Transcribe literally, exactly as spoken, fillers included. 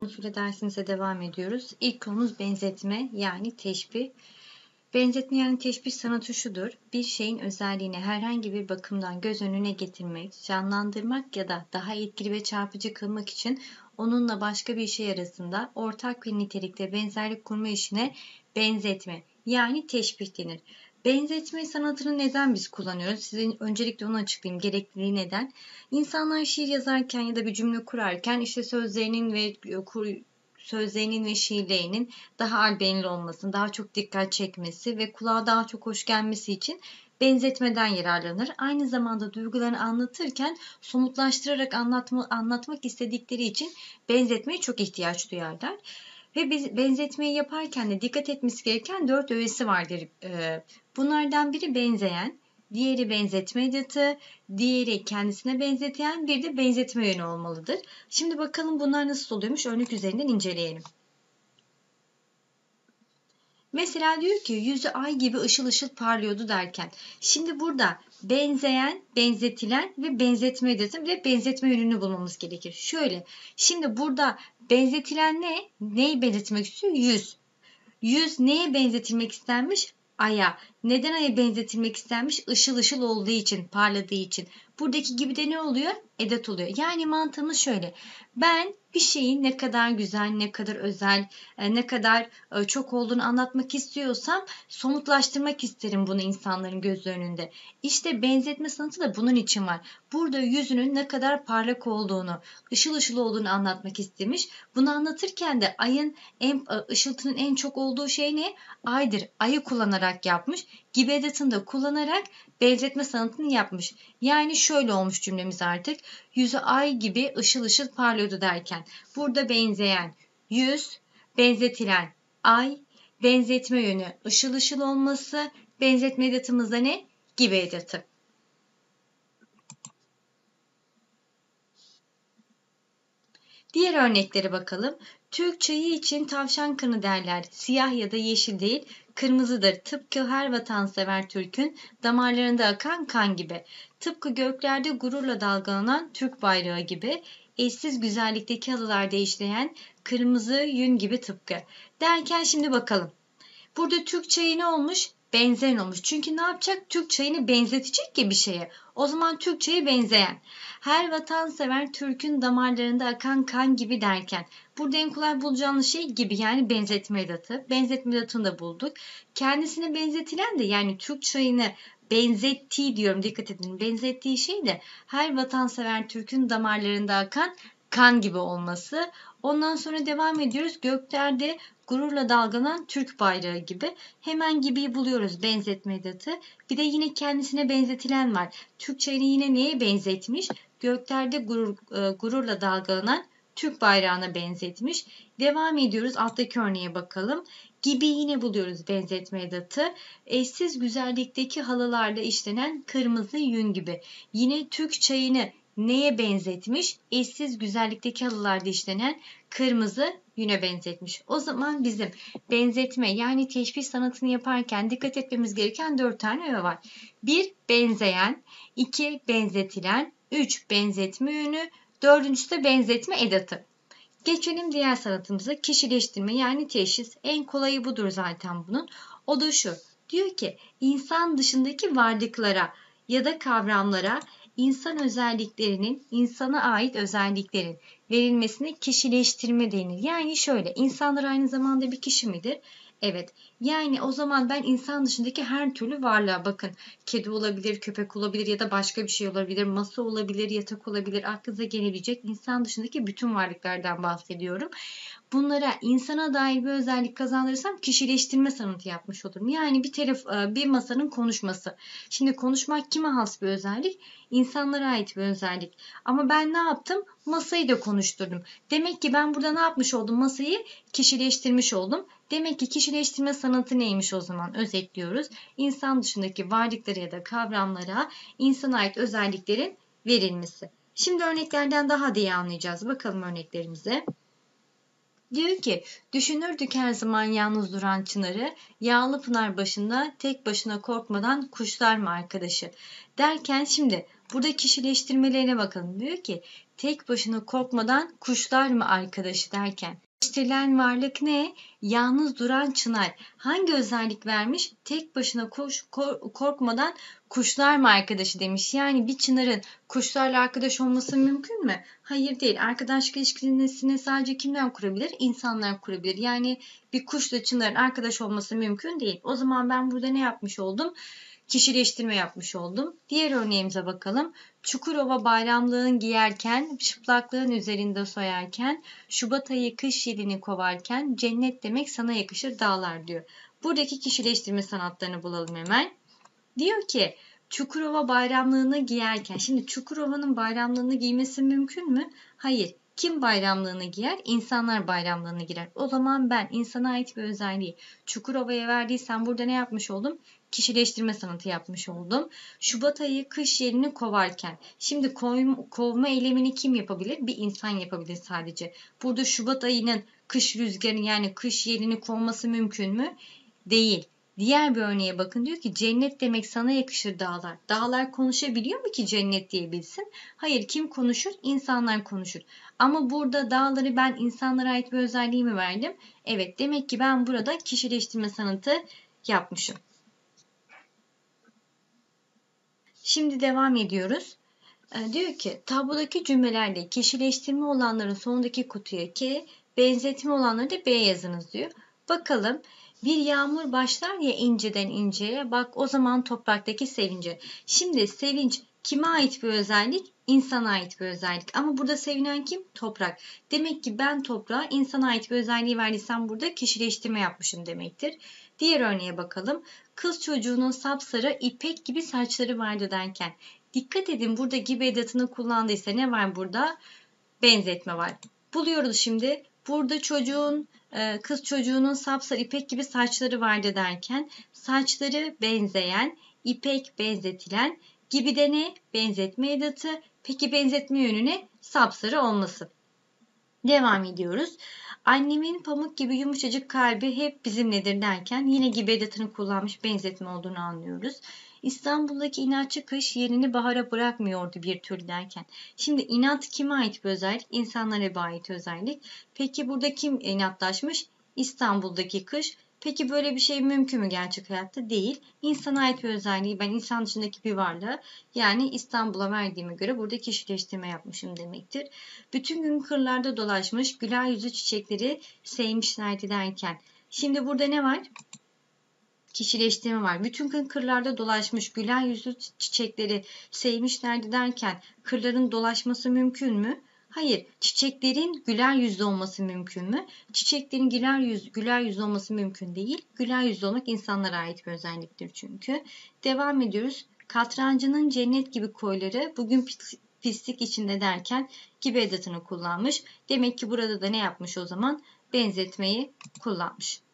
Konusuyla dersimize devam ediyoruz. İlk konumuz benzetme yani teşbih. Benzetme yani teşbih sanatı şudur. Bir şeyin özelliğini herhangi bir bakımdan göz önüne getirmek, canlandırmak ya da daha etkili ve çarpıcı kılmak için onunla başka bir şey arasında ortak bir nitelikte benzerlik kurma işine benzetme yani teşbih denir. Benzetme sanatını neden biz kullanıyoruz? Sizin öncelikle onu açıklayayım. Gerekliliği neden? İnsanlar şiir yazarken ya da bir cümle kurarken işte sözlerinin ve kur, sözlerinin ve şiirlerinin daha albenili olmasını, daha çok dikkat çekmesi ve kulağa daha çok hoş gelmesi için benzetmeden yararlanır. Aynı zamanda duygularını anlatırken somutlaştırarak anlatma, anlatmak istedikleri için benzetmeye çok ihtiyaç duyarlar. Ve biz benzetmeyi yaparken de dikkat etmesi gereken dört öğesi vardır. Bunlardan biri benzeyen, diğeri benzetme edatı, diğeri kendisine benzeten, bir de benzetme yönü olmalıdır. Şimdi bakalım bunlar nasıl oluyormuş, örnek üzerinden inceleyelim. Mesela diyor ki yüzü ay gibi ışıl ışıl parlıyordu derken. Şimdi burada benzeyen, benzetilen ve benzetme edatı bir de benzetme yönünü bulmamız gerekir. Şöyle, şimdi burada benzetilen ne? Neyi benzetmek istiyor? Yüz. Yüz neye benzetilmek istenmiş? Aya. Neden aya benzetilmek istenmiş? Işıl ışıl olduğu için, parladığı için. Buradaki gibi de ne oluyor? Edat oluyor. Yani mantığımız şöyle. Ben bir şeyin ne kadar güzel, ne kadar özel, ne kadar çok olduğunu anlatmak istiyorsam somutlaştırmak isterim bunu insanların gözü önünde. İşte benzetme sanatı da bunun için var. Burada yüzünün ne kadar parlak olduğunu, ışıl ışıl olduğunu anlatmak istemiş. Bunu anlatırken de ayın en, ışıltının en çok olduğu şey ne? Aydır. Ayı kullanarak yapmış. Gibi edatını da kullanarak benzetme sanatını yapmış. Yani şöyle olmuş cümlemiz artık. Yüzü ay gibi ışıl ışıl parlıyordu derken. Burada benzeyen yüz, benzetilen ay, benzetme yönü ışıl ışıl olması, benzetme edatımızda ne? Gibi edatı. Diğer örneklere bakalım. Türk çayı için tavşan kanı derler. Siyah ya da yeşil değil, kırmızıdır. Tıpkı her vatansever Türk'ün damarlarında akan kan gibi. Tıpkı göklerde gururla dalgalanan Türk bayrağı gibi. Eşsiz güzellikteki halılarda işleyen kırmızı yün gibi tıpkı. Derken şimdi bakalım. Burada Türk çayı ne olmuş? Benzeyen olmuş. Çünkü ne yapacak? Türk çayını benzetecek ki bir şeye. O zaman Türk çayı benzeyen. Her vatansever Türk'ün damarlarında akan kan gibi derken. Burada en kolay bulacağımız şey gibi yani benzetme edatı. Benzetme edatını da bulduk. Kendisine benzetilen de yani Türk çayını benzettiği diyorum, dikkat edin. Benzettiği şey de her vatansever Türk'ün damarlarında akan kan gibi olması. Ondan sonra devam ediyoruz. Göklerde gururla dalgalanan Türk bayrağı gibi. Hemen gibiyi buluyoruz, benzetme edatı. Bir de yine kendisine benzetilen var. Türk çayını yine neye benzetmiş? Göklerde gurur, gururla dalgalanan Türk bayrağına benzetmiş. Devam ediyoruz. Alttaki örneğe bakalım. Gibi yine buluyoruz benzetme edatı. Eşsiz güzellikteki halılarla işlenen kırmızı yün gibi. Yine Türk çayını neye benzetmiş? Eşsiz güzellikteki halılarda işlenen kırmızı yüne benzetmiş. O zaman bizim benzetme yani teşbih sanatını yaparken dikkat etmemiz gereken dört tane öğe var. bir benzeyen, iki benzetilen, üç benzetme yönü, dördüncüsü de benzetme edatı. Geçelim diğer sanatımıza, kişileştirme yani teşhis. En kolayı budur zaten bunun. O da şu. Diyor ki insan dışındaki varlıklara ya da kavramlara insan özelliklerinin, insana ait özelliklerin verilmesine kişileştirme denir. Yani şöyle, insanlar aynı zamanda bir kişi midir? Evet. Yani o zaman ben insan dışındaki her türlü varlığa, bakın, kedi olabilir, köpek olabilir ya da başka bir şey olabilir, masa olabilir, yatak olabilir, aklınıza gelebilecek insan dışındaki bütün varlıklardan bahsediyorum. Bunlara insana dair bir özellik kazandırırsam kişileştirme sanatı yapmış olurum. Yani bir telef- bir masanın konuşması. Şimdi konuşmak kime has bir özellik? İnsanlara ait bir özellik. Ama ben ne yaptım? Masayı da konuşturdum. Demek ki ben burada ne yapmış oldum? Masayı kişileştirmiş oldum. Demek ki kişileştirme sanatı neymiş o zaman? Özetliyoruz. İnsan dışındaki varlıklara ya da kavramlara insana ait özelliklerin verilmesi. Şimdi örneklerden daha da iyi anlayacağız. Bakalım örneklerimize. Diyor ki düşünürdük her zaman yalnız duran çınarı, yağlı pınar başında tek başına korkmadan kuşlar mı arkadaşı? Derken şimdi Burada kişileştirmelerine bakalım. Diyor ki tek başına korkmadan kuşlar mı arkadaşı derken. Kişileştirilen varlık ne? Yalnız duran çınar. Hangi özellik vermiş? Tek başına koş, korkmadan kuşlar mı arkadaşı demiş. Yani bir çınarın kuşlarla arkadaş olması mümkün mü? Hayır değil. Arkadaşlık ilişkisini sadece kimden kurabilir? İnsanlar kurabilir. Yani bir kuşla çınarın arkadaş olması mümkün değil. O zaman ben burada ne yapmış oldum? Kişileştirme yapmış oldum. Diğer örneğimize bakalım. Çukurova bayramlığın giyerken, çıplaklığın üzerinde soyarken, Şubat ayı kış yelini kovarken, cennet demek sana yakışır dağlar diyor. Buradaki kişileştirme sanatlarını bulalım hemen. Diyor ki Çukurova bayramlığını giyerken, şimdi Çukurova'nın bayramlığını giymesi mümkün mü? Hayır. Kim bayramlığını giyer? İnsanlar bayramlığını giyer. O zaman ben insana ait bir özelliği Çukurova'ya verdiysem burada ne yapmış oldum? Kişileştirme sanatı yapmış oldum. Şubat ayı kış yerini kovarken. Şimdi kovma eylemini kim yapabilir? Bir insan yapabilir sadece. Burada Şubat ayının kış rüzgarı yani kış yerini kovması mümkün mü? Değil. Diğer bir örneğe bakın diyor ki cennet demek sana yakışır dağlar. Dağlar konuşabiliyor mu ki cennet diyebilsin? Hayır, kim konuşur? İnsanlar konuşur. Ama burada dağları ben insanlara ait bir özelliği mi verdim? Evet, demek ki ben burada kişileştirme sanatı yapmışım. Şimdi devam ediyoruz. Ee, diyor ki tablodaki cümlelerde kişileştirme olanların sonundaki kutuya K, benzetme olanları da B yazınız diyor. Bakalım. Bir yağmur başlar ya inceden inceye, bak o zaman topraktaki sevince. Şimdi sevinç kime ait bir özellik? İnsana ait bir özellik. Ama burada sevinen kim? Toprak. Demek ki ben toprağa insana ait bir özelliği verdiysem burada kişileştirme yapmışım demektir. Diğer örneğe bakalım. Kız çocuğunun sapsarı ipek gibi saçları vardı derken. Dikkat edin burada gibi edatını kullandıysa ne var burada? Benzetme var. Buluyoruz şimdi. Burada çocuğun kız çocuğunun sapsarı ipek gibi saçları vardı derken saçları benzeyen, ipek benzetilen, gibi de ne? Benzetme edatı. Peki benzetme yönüne sapsarı olması. Devam ediyoruz. Annemin pamuk gibi yumuşacık kalbi hep bizimledir derken yine gibi edatını kullanmış benzetme olduğunu anlıyoruz. İstanbul'daki inatçı kış yerini bahara bırakmıyordu bir türlü derken. Şimdi inat kime ait bir özellik? İnsanlara ait özellik. Peki burada kim inatlaşmış? İstanbul'daki kış. Peki böyle bir şey mümkün mü gerçek hayatta? Değil. İnsana ait bir özelliği ben insan dışındaki bir varlığı yani İstanbul'a verdiğime göre burada kişileştirme yapmışım demektir. Bütün gün kırlarda dolaşmış güler yüzlü çiçekleri sevmişlerdi derken. Şimdi burada ne var? Kişileştirme var. Bütün gün kırlarda dolaşmış güler yüzlü çiçekleri sevmişlerdi derken kırların dolaşması mümkün mü? Hayır. Çiçeklerin güler yüzlü olması mümkün mü? Çiçeklerin güler yüz, güler yüzlü olması mümkün değil. Güler yüzlü olmak insanlara ait bir özelliktir çünkü. Devam ediyoruz. Katrancının cennet gibi koyları bugün pislik içinde derken gibi edatını kullanmış. Demek ki burada da ne yapmış o zaman? Benzetmeyi kullanmış.